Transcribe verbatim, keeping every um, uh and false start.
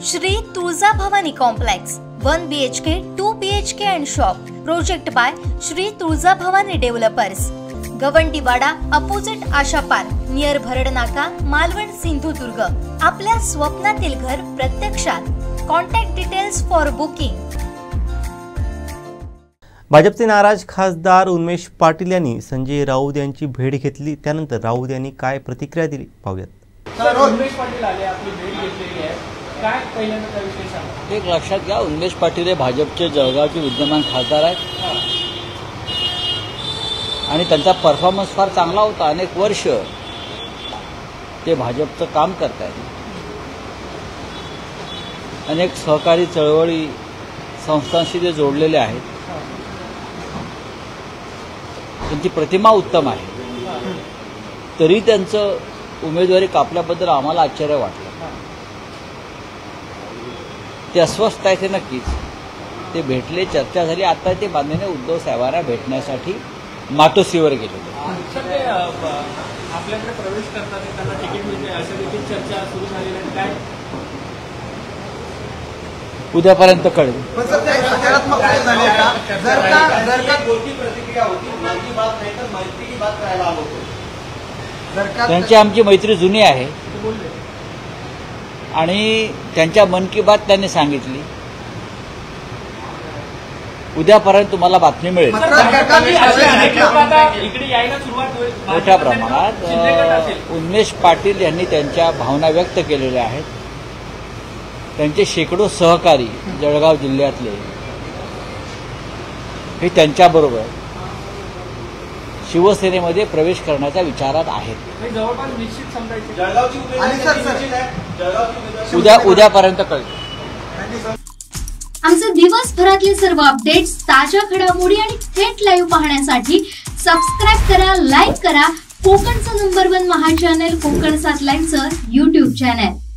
Shri Tuljabhavani complex one B H K two B H K and shop project by Shri Tuljabhavani developers, Gawandiwada opposite Asha park near Bharadnaka, Malvan, Sindhudurg. आपल्या स्वप्नातील घर प्रत्यक्षात। Contact details for booking. भाजपचे नाराज खासदार उन्मेष पाटील यांनी संजय राऊत यांची भेट घेतली। त्यानंतर राऊत यांनी काय प्रतिक्रिया दिली पाहूयात। सर, उन्मेष पाटील आले, आपली भेट घेतलेली आहे, काय पहिल्यांदा त्या विषयी सांगा। एक लक्षात घ्या, उन्मेष पाटील हे भाजपचे जळगावचे विद्यमान खासदार आहेत आणि त्यांचा परफॉर्मन्स फार चांगला होता। अनेक वर्ष ते भाजपचं काम करत आहेत। अनेक सहकारी चळवळी संस्थांशी ते जोडलेले आहेत। त्यांची प्रतिमा उत्तम आहे, तरी त्यांचं उमेदवारी कापल्याबद्दल आम्हाला आश्चर्य वाटलं। ते अस्वस्थ आहे, ते नक्कीच। ते भेटले, चर्चा झाली। आता ते माननीय उद्धव साहेबांना भेटण्यासाठी मातोश्रीवर गेलेले। आपल्याकडे प्रवेश करतात, त्यांना तिकीट मिळते अशा देखील चर्चा सुरू झालेली आहे। काय उद्यापर्यंत कळेल। त्यांची आमची मैत्री जुनी आहे आणि त्यांच्या मन की बात त्यांनी सांगितली। उद्यापर्यंत तुम्हाला बातमी मिळेल। मोठ्या प्रमाणात उन्मेष पाटील यांनी त्यांच्या भावना व्यक्त केलेल्या आहेत। त्यांचे शेकडो सहकारी जळगाव जिल्ह्यातले हे त्यांच्याबरोबर शिवसेनेमध्ये प्रवेश करण्याच्या विचारात आहेत। उद्या उद्यापर्यंत कळेल। आमचे दिवसभरातले सर्व अपडेट्स, ताज्या घडामोडी आणि थेट लाईव्ह पाहण्यासाठी सबस्क्राईब करा, लाईक करा कोकणचं number one Maha channel Kokan सात लाईव्हचं यूट्यूब चॅनल।